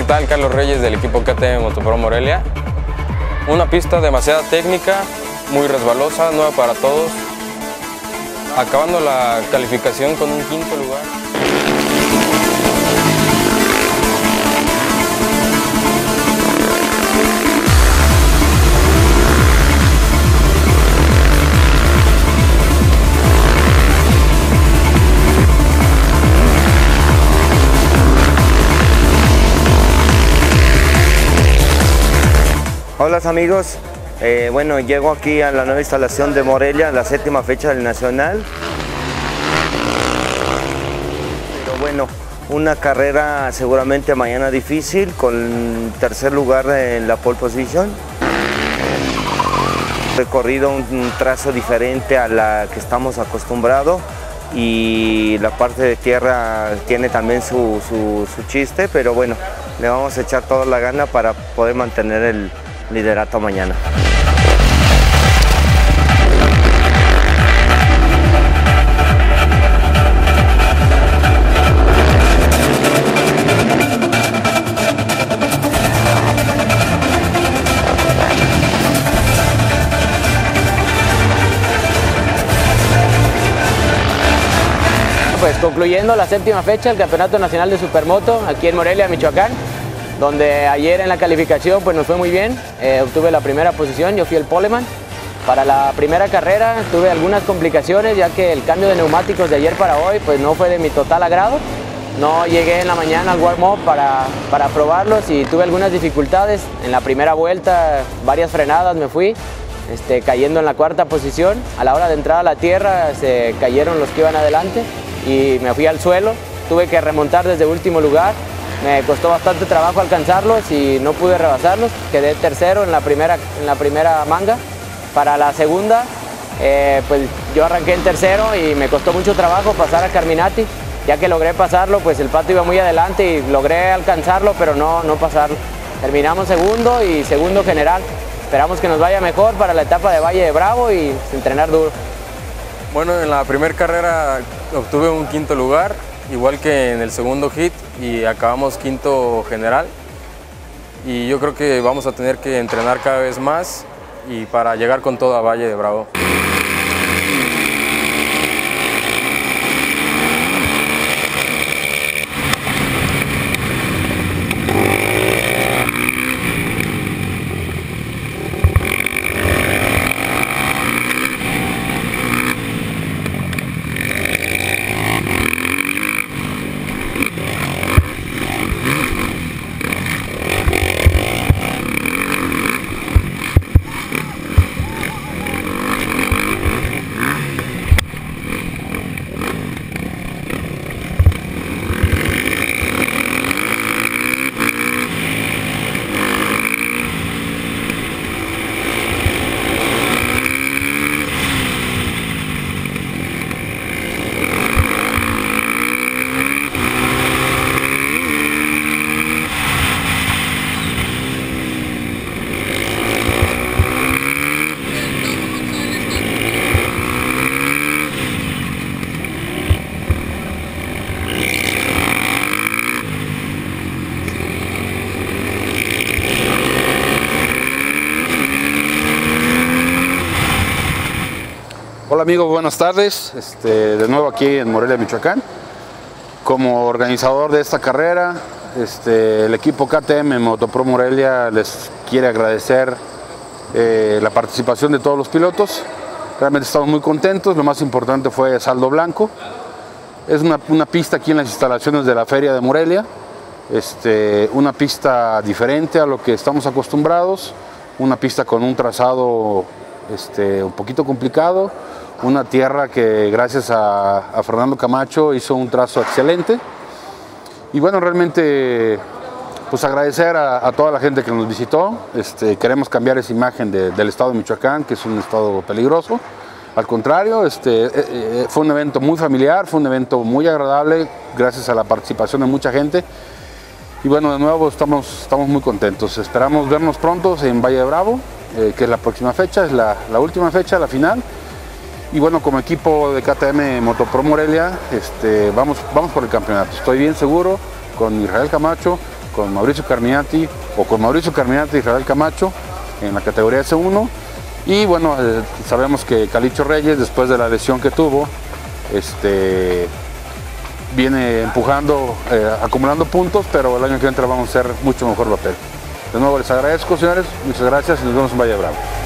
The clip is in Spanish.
¿qué tal? Carlos Reyes del equipo KTM Motopro Morelia. Una pista demasiada técnica, muy resbalosa, nueva para todos. Acabando la calificación con un quinto lugar. Hola amigos, bueno, llego aquí a la nueva instalación de Morelia, la 7ª fecha del Nacional. Pero bueno, una carrera seguramente mañana difícil, con tercer lugar en la pole position. Recorrido un trazo diferente a la que estamos acostumbrados y la parte de tierra tiene también su chiste, pero bueno, le vamos a echar toda la gana para poder mantener el liderato mañana. Pues concluyendo la 7ª fecha del Campeonato Nacional de Supermoto aquí en Morelia, Michoacán, donde ayer en la calificación pues nos fue muy bien, obtuve la primera posición, yo fui el poleman. Para la primera carrera tuve algunas complicaciones ya que el cambio de neumáticos de ayer para hoy pues no fue de mi total agrado. No llegué en la mañana al warm-up para probarlos y tuve algunas dificultades. En la primera vuelta varias frenadas me fui, cayendo en la 4ª posición. A la hora de entrar a la tierra se cayeron los que iban adelante y me fui al suelo. Tuve que remontar desde último lugar. Me costó bastante trabajo alcanzarlos y no pude rebasarlos. Quedé tercero en la primera manga. Para la segunda, pues yo arranqué en tercero y me costó mucho trabajo pasar a Carminati. Ya que logré pasarlo, pues el Pato iba muy adelante y logré alcanzarlo, pero no pasarlo. Terminamos segundo y segundo general. Esperamos que nos vaya mejor para la etapa de Valle de Bravo y entrenar duro. Bueno, en la primera carrera obtuve un quinto lugar, igual que en el segundo hit, y acabamos quinto general. Y yo creo que vamos a tener que entrenar cada vez más y para llegar con todo a Valle de Bravo. Hola amigos, buenas tardes, de nuevo aquí en Morelia, Michoacán. Como organizador de esta carrera, el equipo KTM Motopro Morelia les quiere agradecer la participación de todos los pilotos. Realmente estamos muy contentos, lo más importante fue saldo blanco. Es una pista aquí en las instalaciones de la Feria de Morelia, una pista diferente a lo que estamos acostumbrados, una pista con un trazado un poquito complicado, una tierra que gracias a Fernando Camacho hizo un trazo excelente. Y bueno, realmente pues agradecer a toda la gente que nos visitó. Queremos cambiar esa imagen del estado de Michoacán, que es un estado peligroso. Al contrario, fue un evento muy familiar, fue un evento muy agradable, gracias a la participación de mucha gente. Y bueno, de nuevo estamos muy contentos. Esperamos vernos pronto en Valle de Bravo, que es la próxima fecha, es la última fecha, la final. Y bueno, como equipo de KTM Motopro Morelia, vamos por el campeonato. Estoy bien seguro con Israel Camacho con Mauricio Carminati y Israel Camacho en la categoría S1. Y bueno, sabemos que Calicho Reyes, después de la lesión que tuvo, viene empujando, acumulando puntos, pero el año que entra vamos a hacer mucho mejor papel. De nuevo les agradezco, señores, muchas gracias y nos vemos en Valle de Bravo.